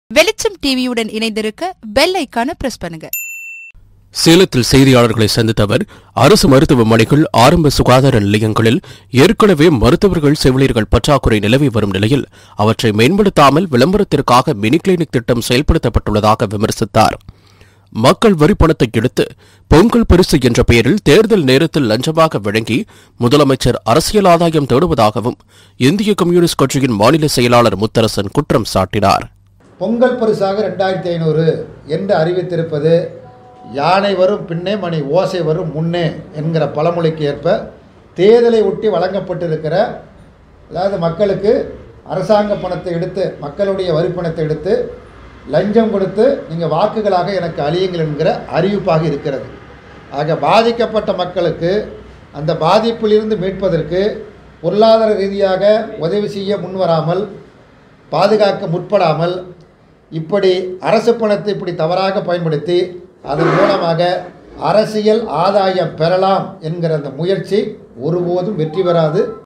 வெளிச்சம் டிவியுடன் இணைந்திருக்க பெல் ஐகானை பிரஸ் பண்ணுங்க. சேலத்தில் செய்தியாளர்களை சந்தித்த அவர், அரசு மருத்துவமனைகள், ஆரம்ப சுகாதார நிலையங்களில் ஏற்கனவே மருத்துவர்கள், செவிலியர்கள் பற்றாக்குறை நிலவி வரும் நிலையில் அவற்றை மேம்படுத்தாமல் விளம்பரத்திற்காக மினி கிளினிக் திட்டம் செயல்படுத்தப்பட்டுள்ளதாக விமர்சித்தார். மக்கள் வரி பணத்தை எடுத்து பொங்கல் பரிசு என்ற பெயரில் தேர்தல் நேரத்தில் லஞ்சமாக வழங்கி முதலமைச்சர் அரசியல் ஆதாயம் தேடுவதாகவும் இந்திய கம்யூனிஸ்ட் கட்சியின் மாநில செயலாளர் முத்தரசன் குற்றம் சாட்டினார். பொங்கல் பரிசாக 2500 என்று அறிவித்திருப்பது யானை வரும் பின்னே மணி ஓசை வரும் முன்னே என்கிற பழமொழிக்கு ஏற்ப தேர்தலை ஒட்டி வழங்கப்பட்டிருக்கிற, அதாவது மக்களுக்கு அரசாங்க பணத்தை எடுத்து, மக்களுடைய வரி பணத்தை எடுத்து லஞ்சம் கொடுத்து நீங்கள் வாக்குகளாக எனக்கு அழியுங்கள் என்கிற அறிவிப்பாக இருக்கிறது. ஆக பாதிக்கப்பட்ட மக்களுக்கு அந்த பாதிப்பிலிருந்து மீட்பதற்கு பொருளாதார ரீதியாக உதவி செய்ய முன்வராமல், பாதுகாக்க முற்படாமல், இப்படி அரசு பணத்தை இப்படி தவறாக பயன்படுத்தி அதன் மூலமாக அரசியல் ஆதாயம் பெறலாம் என்கிற அந்த முயற்சி ஒருபோதும் வெற்றி பெறாது.